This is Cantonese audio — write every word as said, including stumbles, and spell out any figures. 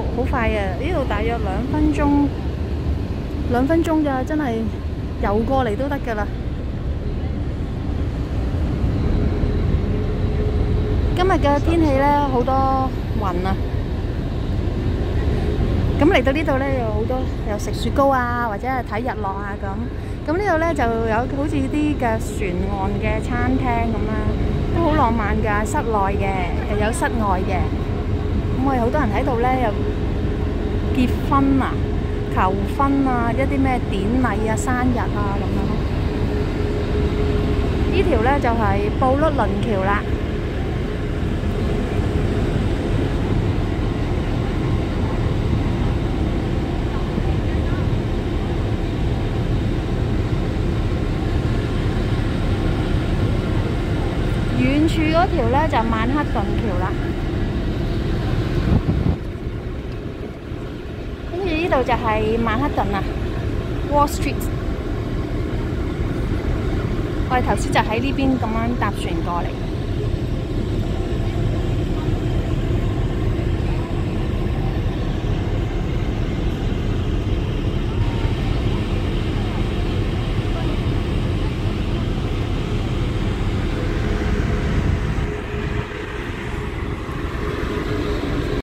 好快啊！呢度大約兩分鐘，兩分鐘咋，真係游過嚟都得㗎啦。今日嘅天氣咧好多雲啊，咁嚟到呢度咧有好多有食雪糕啊，或者係睇日落啊咁。咁呢度咧就有好似啲嘅船岸嘅餐廳咁啦，都好浪漫㗎，室內嘅又有室外嘅。咁我哋好多人喺度咧又結婚啊、求婚啊、一啲咩典禮啊、生日啊咁樣。呢條咧就係布律倫橋啦。遠處嗰條咧就曼克頓橋啦，跟住呢度就係曼克頓啊 ，Wall Street。我哋頭先就喺呢邊咁樣搭船過嚟。